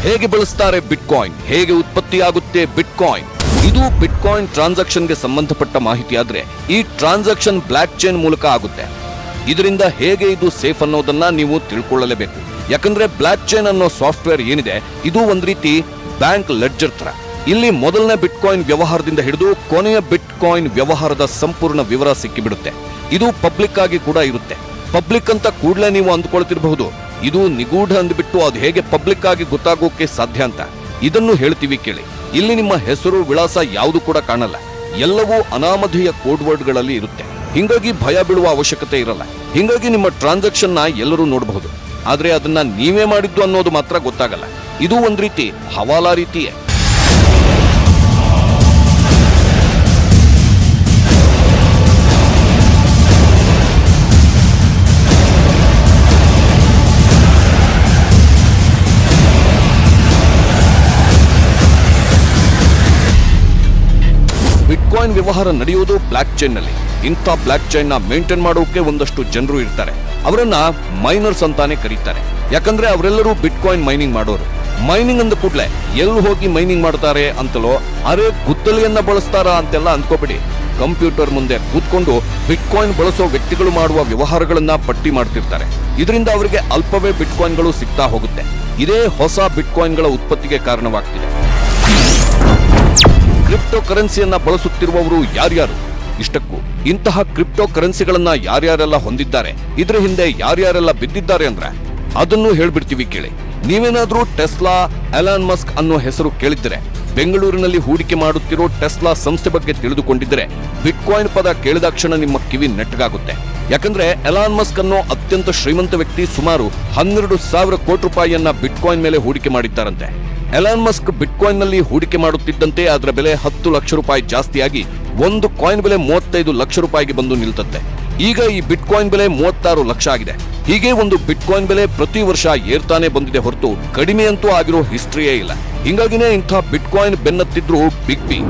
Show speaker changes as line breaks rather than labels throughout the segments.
ಹೇಗೆ ಬಳಸ್ತಾರೆ ಬಿಟ್ಕಾಯಿನ್, ಹೇಗೆ ಉತ್ಪತ್ತಿಯಾಗುತ್ತೆ ಬಿಟ್ಕಾಯಿನ್, ಇದು ಬಿಟ್ಕಾಯಿನ್ ಟ್ರಾನ್ಸಾಕ್ಷನ್ಗೆ ಸಂಬಂಧಪಟ್ಟ ಮಾಹಿತಿ ಆದ್ರೆ ಈ ಟ್ರಾನ್ಸಾಕ್ಷನ್ ಬ್ಲಾಕ್ ಚೈನ್ ಮೂಲಕ ಆಗುತ್ತೆ. ಇದರಿಂದ ಹೇಗೆ ಇದು ಸೇಫ್ ಅನ್ನೋದನ್ನ ನೀವು ತಿಳ್ಕೊಳ್ಳಲೇಬೇಕು. ಯಾಕಂದ್ರೆ ಬ್ಲಾಕ್ ಚೈನ್ ಅನ್ನೋ ಸಾಫ್ಟ್ವೇರ್ ಏನಿದೆ ಇದು ಒಂದ್ ರೀತಿ ಬ್ಯಾಂಕ್ ಲೆಡ್ಜರ್ ತರ. ಇಲ್ಲಿ ಮೊದಲನೇ ಬಿಟ್ಕಾಯಿನ್ ವ್ಯವಹಾರದಿಂದ ಹಿಡಿದು ಕೊನೆಯ ಬಿಟ್ಕಾಯಿನ್ ವ್ಯವಹಾರದ ಸಂಪೂರ್ಣ ವಿವರ ಸಿಕ್ಕಿಬಿಡುತ್ತೆ. ಇದು ಪಬ್ಲಿಕ್ ಆಗಿ ಕೂಡ ಇರುತ್ತೆ. ಪಬ್ಲಿಕ್ ಅಂತ ಕೂಡಲೇ ನೀವು ಅಂದ್ಕೊಳ್ತಿರಬಹುದು, ಇದು ನಿಗೂಢ ಅಂದ್ಬಿಟ್ಟು ಅದು ಹೇಗೆ ಪಬ್ಲಿಕ್ ಆಗಿ ಗೊತ್ತಾಗೋಕೆ ಸಾಧ್ಯ ಅಂತ. ಇದನ್ನು ಹೇಳ್ತೀವಿ ಕೇಳಿ. ಇಲ್ಲಿ ನಿಮ್ಮ ಹೆಸರು ವಿಳಾಸ ಯಾವುದು ಕೂಡ ಕಾಣಲ್ಲ, ಎಲ್ಲವೂ ಅನಾಮಧೇಯ ಕೋಡ್ ವರ್ಡ್ಗಳಲ್ಲಿ ಇರುತ್ತೆ. ಹಿಂಗಾಗಿ ಭಯ ಬೀಳುವ ಅವಶ್ಯಕತೆ ಇರಲ್ಲ. ಹಿಂಗಾಗಿ ನಿಮ್ಮ ಟ್ರಾನ್ಸಾಕ್ಷನ್ ನ ಎಲ್ಲರೂ ನೋಡಬಹುದು, ಆದ್ರೆ ಅದನ್ನ ನೀವೇ ಮಾಡಿದ್ದು ಅನ್ನೋದು ಮಾತ್ರ ಗೊತ್ತಾಗಲ್ಲ. ಇದು ಒಂದ್ ರೀತಿ ಹವಾಲಾ ರೀತಿಯೇ. ಬಿಟ್ಕಾಯಿನ್ ವ್ಯವಹಾರ ನಡೆಯುವುದು ಬ್ಲಾಕ್ ಚೈನ್ ನಲ್ಲಿ. ಇಂಥ ಬ್ಲಾಕ್ ಚೈನ್ ನ ಮೇಂಟೈನ್ ಮಾಡೋಕೆ ಒಂದಷ್ಟು ಜನರು ಇರ್ತಾರೆ. ಅವರನ್ನ ಮೈನರ್ಸ್ ಅಂತಾನೆ ಕರೀತಾರೆ. ಯಾಕಂದ್ರೆ ಅವರೆಲ್ಲರೂ ಬಿಟ್ಕಾಯಿನ್ ಮೈನಿಂಗ್ ಮಾಡೋರು. ಮೈನಿಂಗ್ ಅಂದ ಕೂಡಲೇ ಎಲ್ಲಿ ಹೋಗಿ ಮೈನಿಂಗ್ ಮಾಡ್ತಾರೆ ಅಂತಲೋ, ಅರೆ ಗುದ್ದಲಿಯನ್ನ ಬಳಸ್ತಾರಾ ಅಂತೆಲ್ಲ ಅನ್ಕೋಬಿಡಿ. ಕಂಪ್ಯೂಟರ್ ಮುಂದೆ ಕೂತ್ಕೊಂಡು ಬಿಟ್ಕಾಯಿನ್ ಬಳಸೋ ವ್ಯಕ್ತಿಗಳು ಮಾಡುವ ವ್ಯವಹಾರಗಳನ್ನ ಪಟ್ಟಿ ಮಾಡ್ತಿರ್ತಾರೆ. ಇದರಿಂದ ಅವರಿಗೆ ಅಲ್ಪವೇ ಬಿಟ್ಕಾಯಿನ್ಗಳು ಸಿಗ್ತಾ ಹೋಗುತ್ತೆ. ಇದೇ ಹೊಸ ಬಿಟ್ಕಾಯಿನ್ಗಳ ಉತ್ಪತ್ತಿಗೆ ಕಾರಣವಾಗ್ತಿದೆ. ಕ್ರಿಪ್ಟೋ ಕರೆನ್ಸಿಯನ್ನ ಬಳಸುತ್ತಿರುವವರು ಯಾರ್ಯಾರು? ಇಷ್ಟಕ್ಕೂ ಇಂತಹ ಕ್ರಿಪ್ಟೋ ಕರೆನ್ಸಿಗಳನ್ನ ಯಾರ್ಯಾರೆಲ್ಲ ಹೊಂದಿದ್ದಾರೆ, ಇದರ ಹಿಂದೆ ಯಾರ್ಯಾರೆಲ್ಲ ಬಿದ್ದಿದ್ದಾರೆ ಅಂದ್ರೆ ಅದನ್ನು ಹೇಳ್ಬಿಡ್ತೀವಿ ಕೇಳಿ. ನೀವೇನಾದ್ರೂ ಟೆಸ್ಲಾ, ಎಲಾನ್ ಮಸ್ಕ್ ಅನ್ನೋ ಹೆಸರು ಕೇಳಿದ್ರೆ, ಬೆಂಗಳೂರಿನಲ್ಲಿ ಹೂಡಿಕೆ ಮಾಡುತ್ತಿರೋ ಟೆಸ್ಲಾ ಸಂಸ್ಥೆ ಬಗ್ಗೆ ತಿಳಿದುಕೊಂಡಿದ್ರೆ ಬಿಟ್ಕಾಯಿನ್ ಪದ ಕೇಳಿದಾಕ್ಷಣ ನಿಮ್ಮ ಕಿವಿ ನೆಟ್ಟಗಾಗುತ್ತೆ. ಯಾಕಂದ್ರೆ ಎಲಾನ್ ಮಸ್ಕ್ ಅನ್ನೋ ಅತ್ಯಂತ ಶ್ರೀಮಂತ ವ್ಯಕ್ತಿ ಸುಮಾರು 12,000 ಕೋಟಿ ರೂಪಾಯಿಯನ್ನ ಬಿಟ್ಕಾಯಿನ್ ಮೇಲೆ ಹೂಡಿಕೆ ಮಾಡಿದ್ದಾರಂತೆ. ಎಲಾನ್ ಮಸ್ಕ್ ಬಿಟ್ಕಾಯಿನ್ ನಲ್ಲಿ ಹೂಡಿಕೆ ಮಾಡುತ್ತಿದ್ದಂತೆ ಅದರ ಬೆಲೆ 10 ಲಕ್ಷ ರೂಪಾಯಿ ಜಾಸ್ತಿಯಾಗಿ ಒಂದು ಕಾಯಿನ್ ಬೆಲೆ 35 ಲಕ್ಷ ರೂಪಾಯಿಗೆ ಬಂದು ನಿಲ್ತತ್ತೆ. ಈಗ ಈ ಬಿಟ್ಕಾಯಿನ್ ಬೆಲೆ 36 ಲಕ್ಷ ಆಗಿದೆ. ಹೀಗೆ ಒಂದು ಬಿಟ್ಕಾಯಿನ್ ಬೆಲೆ ಪ್ರತಿ ವರ್ಷ ಏರ್ತಾನೆ ಬಂದಿದೆ ಹೊರತು ಕಡಿಮೆ ಅಂತೂ ಆಗಿರೋ ಹಿಸ್ಟ್ರಿಯೇ ಇಲ್ಲ. ಹಿಂಗಾಗಿನೇ ಇಂಥ ಬಿಟ್ಕಾಯಿನ್ ಬೆನ್ನತ್ತಿದ್ರು ಬಿಗ್ ಬಿ.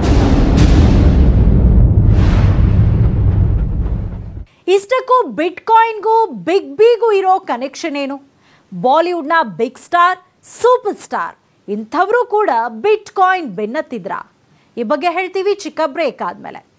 ಇಷ್ಟಕ್ಕೂ ಬಿಟ್ಕಾಯಿನ್ಗೂ ಬಿಗ್ ಬಿಗೂ ಇರೋ ಕನೆಕ್ಷನ್ ಏನು? ಬಾಲಿವುಡ್ನ ಬಿಗ್ ಸ್ಟಾರ್, ಸೂಪರ್ ಸ್ಟಾರ್ ಇಂಥವರು ಕೂಡ ಬಿಟ್ಕಾಯಿನ್ ಬೆನ್ನತ್ತಿದ್ರಾ? ಈ ಬಗ್ಗೆ ಹೇಳ್ತೀವಿ ಚಿಕ್ಕ ಬ್ರೇಕ್ ಆದ್ಮೇಲೆ.